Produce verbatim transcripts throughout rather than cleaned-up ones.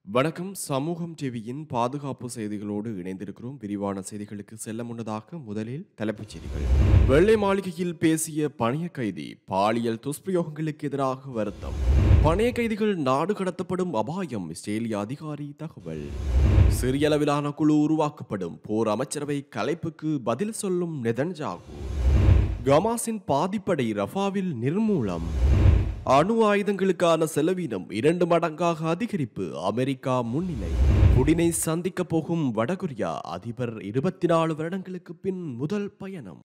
வணக்கம். சமூகம் டிவியின் பாதுகாப்பு செய்திகளோடு இணைந்திருக்கிறோம். விரிவான செய்திகளுக்கு செல்ல முன்னதாக முதலில் தலைப்புச் செய்திகள். வெள்ளை மாளிகையில் பேசிய பணைய கைதி பாலியல் துஷ்பிரயோகங்களுக்கு எதிராக வருத்தம். பணைய கைதிகள் நாடு கடத்தப்படும் அபாயம் இஸ்ரேலிய அதிகாரி தகவல். சிறிய அளவிலான குழு உருவாக்கப்படும் போர் அமைச்சரவை கலைப்புக்கு பதில் சொல்லும் நெதன்யாகு. கமாஸின் பாதிப்படை ரஃபாவில் நிர்மூலம். அணு ஆயுதங்களுக்கான செலவினம் இரண்டு மடங்காக அதிகரிப்பு அமெரிக்கா முன்னிலை. புடினை சந்திக்க போகும் வடகொரியா அதிபர் இருபத்தி நாலு வருடங்களுக்கு பின் முதல் பயணம்.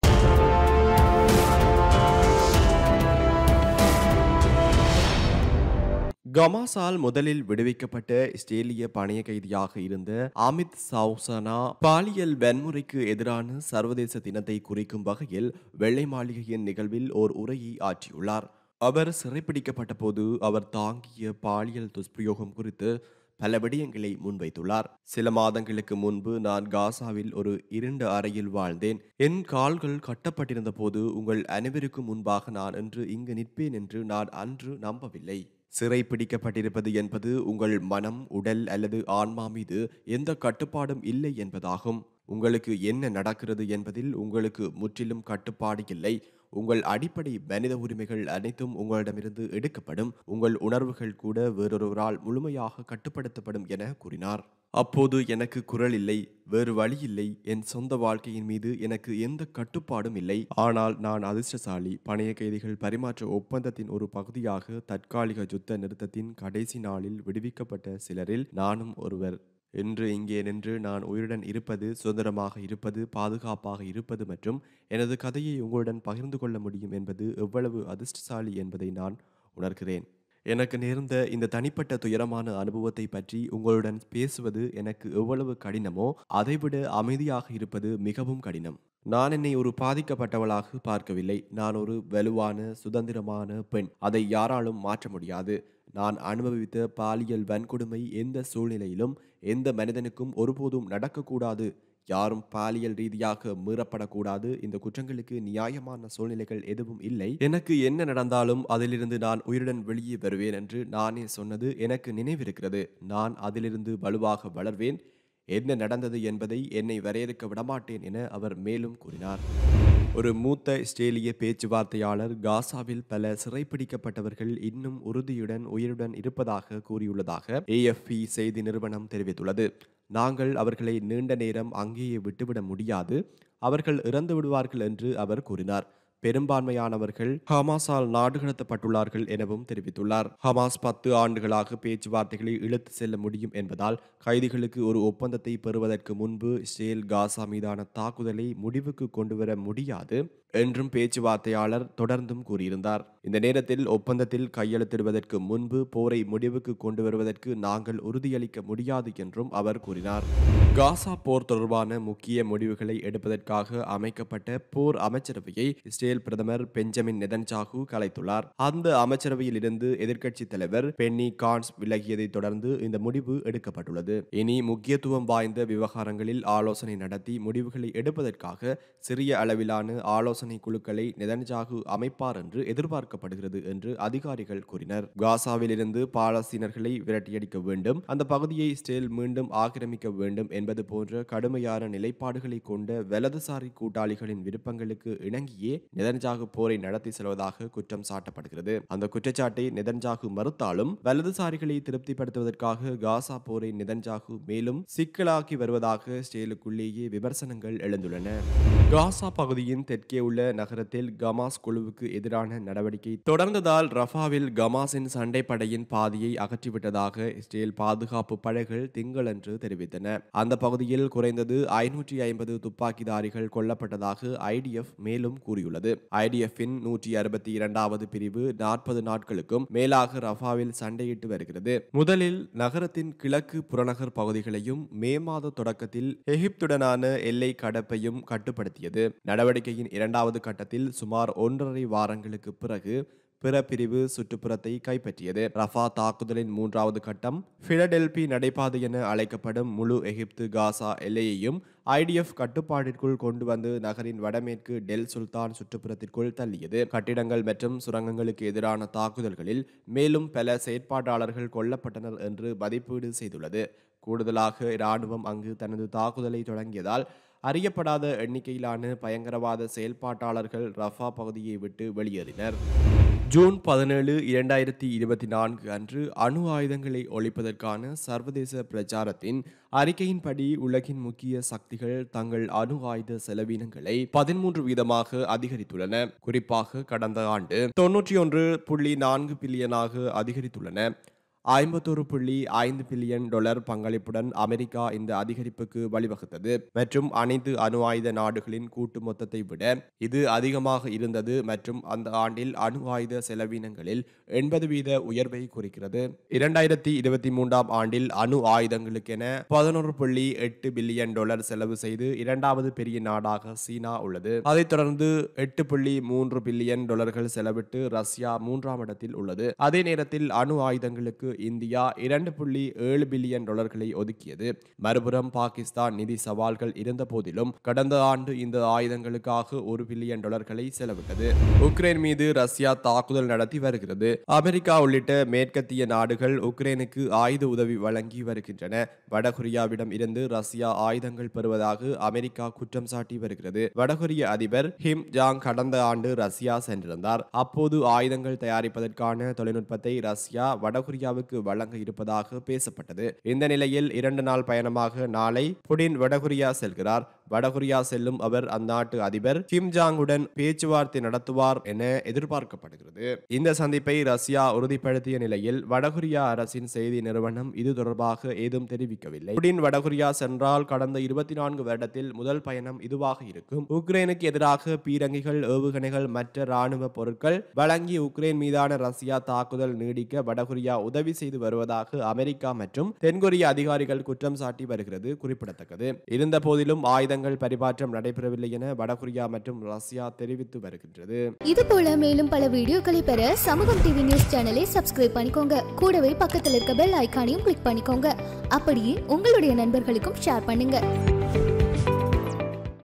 கமாஸால் முதலில் விடுவிக்கப்பட்ட இஸ்ரேலிய பணைய கைதியாக இருந்த அமித் சௌசனா பாலியல் வன்முறைக்கு எதிரான சர்வதேச தினத்தை குறிக்கும் வகையில் வெள்ளை மாளிகையின் நிகழ்வில் ஓர் உரையை ஆற்றியுள்ளார். அவர் சிறைப்பிடிக்கப்பட்ட போது அவர் தாங்கிய பாலியல் துஷ்பிரயோகம் குறித்து பல விடயங்களை முன்வைத்துள்ளார். சில மாதங்களுக்கு முன்பு நான் காசாவில் ஒரு இருண்ட அறையில் வாழ்ந்தேன். என் கால்கள் கட்டப்பட்டிருந்த போது உங்கள் அனைவருக்கும் முன்பாக நான் இன்று இங்கு நிற்பேன் என்று நான் அன்று நம்பவில்லை. சிறை பிடிக்கப்பட்டிருப்பது என்பது உங்கள் மனம், உடல் அல்லது ஆன்மா மீது எந்த கட்டுப்பாடும் இல்லை என்பதாகும். உங்களுக்கு என்ன நடக்கிறது என்பதில் உங்களுக்கு முற்றிலும் கட்டுப்பாடு இல்லை. உங்கள் அடிப்படை மனித உரிமைகள் அனைத்தும் உங்களிடமிருந்து எடுக்கப்படும். உங்கள் உணர்வுகள் கூட வேறொருவரால் முழுமையாக கட்டுப்படுத்தப்படும் என கூறினார். அப்போது எனக்கு குரல் இல்லை, வேறு வழி இல்லை. என் சொந்த வாழ்க்கையின் மீது எனக்கு எந்த கட்டுப்பாடும் இல்லை. ஆனால் நான் அதிர்ஷ்டசாலி. பணைய கைதிகள் பரிமாற்ற ஒப்பந்தத்தின் ஒரு பகுதியாக தற்காலிக யுத்த நிறுத்தத்தின் கடைசி நாளில் விடுவிக்கப்பட்ட சிலரில் நானும் ஒருவர். இன்று இங்கே நின்று நான் உயிருடன் இருப்பது, சுதந்திரமாக இருப்பது, பாதுகாப்பாக இருப்பது மற்றும் எனது கதையை உங்களுடன் பகிர்ந்து கொள்ள முடியும் என்பது எவ்வளவு அதிர்ஷ்டசாலி என்பதை நான் உணர்கிறேன். எனக்கு நேர்ந்த இந்த தனிப்பட்ட துயரமான அனுபவத்தை பற்றி உங்களுடன் பேசுவது எனக்கு எவ்வளவு கடினமோ அதைவிட அமைதியாக இருப்பது மிகவும் கடினம். நான் என்னை ஒரு பாதிக்கப்பட்டவளாக பார்க்கவில்லை. நான் ஒரு வலுவான, சுதந்திரமான பெண். அதை யாராலும் மாற்ற முடியாது. நான் அனுபவித்த பாலியல் வன்கொடுமை எந்த சூழ்நிலையிலும் எந்த மனிதனுக்கும் ஒருபோதும் நடக்கக்கூடாது. யாரும் பாலியல் ரீதியாக மீறப்படக்கூடாது. இந்த குற்றங்களுக்கு நியாயமான சூழ்நிலைகள் எதுவும் இல்லை. எனக்கு என்ன நடந்தாலும் அதிலிருந்து நான் உயிருடன் வெளியே வருவேன் என்று நானே சொன்னது எனக்கு நினைவிருக்கிறது. நான் அதிலிருந்து வலுவாக வளர்வேன். என்ன நடந்தது என்பதை என்னை வரையறுக்க விடமாட்டேன் என அவர் மேலும் கூறினார். ஒரு மூத்த இஸ்ரேலிய பேச்சுவார்த்தையாளர் காசாவில் பல சிறைப்பிடிக்கப்பட்டவர்கள் இன்னும் உறுதியுடன் உயிருடன் இருப்பதாக கூறியுள்ளதாக ஏஎஃப்பி செய்தி நிறுவனம் தெரிவித்துள்ளது. நாங்கள் அவர்களை நீண்ட நேரம் அங்கேயே விட்டுவிட முடியாது. அவர்கள் இறந்து விடுவார்கள் என்று அவர் கூறினார். பெரும்பான்மையானவர்கள் ஹமாஸால் நாடு கடத்தப்பட்டுள்ளார்கள் எனவும் தெரிவித்துள்ளார். ஹமாஸ் பத்து ஆண்டுகளாக பேச்சுவார்த்தைகளை இழுத்து செல்ல முடியும் என்பதால் கைதிகளுக்கு ஒரு ஒப்பந்தத்தை பெறுவதற்கு முன்பு இஸ்ரேல் காசா மீதான தாக்குதலை முடிவுக்கு கொண்டுவர முடியாது என்றும் பேச்சுவார்த்தையாளர் தொடர்ந்தும் கூறியிருந்தார். இந்த நேரத்தில் ஒப்பந்தத்தில் கையெழுத்திடுவதற்கு முன்பு போரை முடிவுக்கு கொண்டு வருவதற்கு நாங்கள் உறுதியளிக்க முடியாது என்றும் அவர் கூறினார். காசா போர் தொடர்பான முக்கிய முடிவுகளை எடுப்பதற்காக அமைக்கப்பட்ட போர் அமைச்சரவையை இஸ்ரேல் பிரதமர் பெஞ்சமின் நெதன்யாகு கலைத்துள்ளார். அந்த அமைச்சரவையில் இருந்து எதிர்க்கட்சி தலைவர் பென்னி கான்ஸ் விலகியதை தொடர்ந்து இந்த முடிவு எடுக்கப்பட்டுள்ளது. இனி முக்கியத்துவம் வாய்ந்த விவகாரங்களில் ஆலோசனை நடத்தி முடிவுகளை எடுப்பதற்காக சிறிய அளவிலான ஆலோசனை குழுக்களை நெதன்யாகு அமைப்பார் என்று எதிர்பார்க்கப்படுகிறது என்று அதிகாரிகள் கூறினர். காசாவில் இருந்து பாலஸ்தீனர்களை விரட்டியடிக்க வேண்டும், அந்த பகுதியை இஸ்ரேல் மீண்டும் ஆக்கிரமிக்க வேண்டும் என்பது போன்ற கடுமையான நிலைப்பாடுகளை கொண்ட வலதுசாரி கூட்டாளிகளின் விருப்பங்களுக்கு இணங்கியே நெதன்யாகு போரை நடத்தி செல்வதாக குற்றம் சாட்டப்படுகிறது. அந்த குற்றச்சாட்டை நெதன்யாகு மறுத்தாலும் வலதுசாரிகளை திருப்திப்படுத்துவதற்காக காசா போரை நெதன்யாகு மேலும் சிக்கலாக்கி வருவதாக இஸ்ரேலுக்குள்ளேயே விமர்சனங்கள் எழுந்துள்ளன. காசா பகுதியின் தெற்கே உள்ள நகரத்தில் கமாஸ் குழுவுக்கு எதிரான நடவடிக்கை தொடர்ந்ததால் ரஃபாவில் கமாஸின் சண்டை படையின் பாதியை அகற்றிவிட்டதாக இஸ்ரேல் பாதுகாப்பு படைகள் திங்களன்று தெரிவித்தன. அந்த பகுதியில் குறைந்தது ஐநூற்றி ஐம்பது துப்பாக்கிதாரிகள் கொல்லப்பட்டதாக ஐடிஎஃப் மேலும் கூறியுள்ளது. ஐடிஎஃப்பின் நூற்றி அறுபத்தி இரண்டாவது பிரிவு நாற்பது நாட்களுக்கும் மேலாக ரஃபாவில் சண்டையிட்டு வருகிறது. முதலில் நகரத்தின் கிழக்கு புறநகர் பகுதிகளையும் மே மாத தொடக்கத்தில் எகிப்துடனான எல்லை கடப்பையும் கட்டுப்படுத்தியது. நடவடிக்கையின் இரண்டாவது கட்டத்தில் சுமார் ஒன்றரை வாரங்களுக்கு பிறகு பிற பிரிவு சுற்றுப்புறத்தை கைப்பற்றியது. ரஃபா தாக்குதலின் மூன்றாவது கட்டம் பிலடெல்பி நடைபாதை என அழைக்கப்படும் முழு எகிப்து காசா எல்லையையும் ஐடிஎஃப் கட்டுப்பாட்டிற்குள் கொண்டு வந்து நகரின் வடமேற்கு டெல் சுல்தான் சுற்றுப்புறத்திற்குள் தள்ளியது. கட்டிடங்கள் மற்றும் சுரங்கங்களுக்கு எதிரான தாக்குதல்களில் மேலும் பல செயற்பாட்டாளர்கள் கொல்லப்பட்டனர் என்று மதிப்பீடு செய்துள்ளது. கூடுதலாக இராணுவம் அங்கு தனது தாக்குதலை தொடங்கியதால் அறியப்படாத எண்ணிக்கையிலான பயங்கரவாத செயல்பாட்டாளர்கள் ரஃபா பகுதியை விட்டு வெளியேறினர். ஜூன் பதினேழு இரண்டாயிரத்தி இருபத்தி நான்கு அன்று அணு ஆயுதங்களை ஒழிப்பதற்கான சர்வதேச பிரச்சாரத்தின் அறிக்கையின்படி உலகின் முக்கிய சக்திகள் தங்கள் அணு ஆயுத செலவினங்களை பதிமூன்று வீதமாக அதிகரித்துள்ளன. குறிப்பாக கடந்த ஆண்டு தொன்னூற்றி ஒன்று புள்ளி நான்கு பில்லியனாக அதிகரித்துள்ளன. ஐம்பத்தொரு புள்ளி ஐந்து பில்லியன் டாலர் பங்களிப்புடன் அமெரிக்கா இந்த அதிகரிப்புக்கு வழிவகுத்தது மற்றும் அனைத்து அணு ஆயுத நாடுகளின் கூட்டு மொத்தத்தை விட இது அதிகமாக இருந்தது மற்றும் அந்த ஆண்டில் அணு ஆயுத செலவினங்களில் எண்பது வீத உயர்வை குறிக்கிறது. இரண்டாயிரத்தி இருபத்தி மூன்றாம் ஆண்டில் அணு ஆயுதங்களுக்கென பதினொரு புள்ளி எட்டு பில்லியன் டாலர் செலவு செய்து இரண்டாவது பெரிய நாடாக சீனா உள்ளது. அதைத் தொடர்ந்து எட்டு புள்ளி மூன்று பில்லியன் டாலர்கள் செலவிட்டு ரஷ்யா மூன்றாம் இடத்தில் உள்ளது. அதே நேரத்தில் அணு ஆயுதங்களுக்கு இந்தியா இரண்டு புள்ளி ஏழு பில்லியன் டாலர்களை ஒதுக்கியது. மறுபுறம் பாகிஸ்தான் நிதி சவால்கள் இருந்த போதிலும் கடந்த ஆண்டு இந்த ஆயுதங்களுக்காக ஒரு பில்லியன் டாலர்களை செலவிட்டது. உக்ரைன் மீது ரஷ்யா தாக்குதல் நடத்தி வருகிறது. அமெரிக்கா உள்ளிட்ட மேற்கத்திய நாடுகள் உக்ரைனுக்கு ஆயுத உதவி வழங்கி வருகின்றன. வடகொரியாவிடம் இருந்து ரஷ்யா ஆயுதங்கள் பெறுவதாக அமெரிக்கா குற்றம் சாட்டி வருகிறது. வடகொரிய அதிபர் கிம் ஜாங் கடந்த ஆண்டு ரஷ்யா சென்றிருந்தார். அப்போது ஆயுதங்கள் தயாரிப்பதற்கான தொழில்நுட்பத்தை ரஷ்யா வடகொரியாவுக்கு வழங்க இருப்பதாக பேசப்பட்டது. இந்த நிலையில் இரண்டு நாள் பயணமாக நாளை புடின் வடகொரியா செல்கிறார். வடகொரியா செல்லும் அவர் அந்நாட்டு அதிபர் கிம் ஜாங் உடன் பேச்சுவார்த்தை நடத்துவார் என எதிர்பார்க்கப்படுகிறது. இந்த சந்திப்பை ரஷ்யா உறுதிப்படுத்திய நிலையில் வடகொரியா அரசின் செய்தி நிறுவனம் இது தொடர்பாக ஏதும் தெரிவிக்கவில்லை. புடின் வடகொரியா சென்றால் கடந்த இருபத்தி நான்கு வருடத்தில் முதல் பயணம் இதுவாக இருக்கும். உக்ரைனுக்கு எதிராக பீரங்கிகள், ஏவுகணைகள், மற்ற ராணுவ பொருட்கள் வழங்கி உக்ரைன் மீதான ரஷ்யா தாக்குதல் நீடிக்க வடகொரியா உதவி செய்து வருவதாக அமெரிக்கா மற்றும் தென்கொரிய அதிகாரிகள் குற்றம் சாட்டி வருகிறது குறிப்பிடத்தக்கது. இருந்த போதிலும் ஆயுதங்கள் பரிமாற்றம் நடைபெறவில்லை என வடகொரியா மற்றும் ரஷ்யா தெரிவித்து வருகின்றது. இது போல மேலும் பல வீடியோக்களை பெற சமூகம் டிவி நியூஸ் சேனலை சப்ஸ்கிரைப் பண்ணிக்கோங்க. கூடவே பக்கத்தில் இருக்க பெல் ஐகானையும் கிளிக் பண்ணிக்கோங்க. அப்படியே உங்களுடைய நண்பர்களுக்கும் ஷேர் பண்ணுங்க.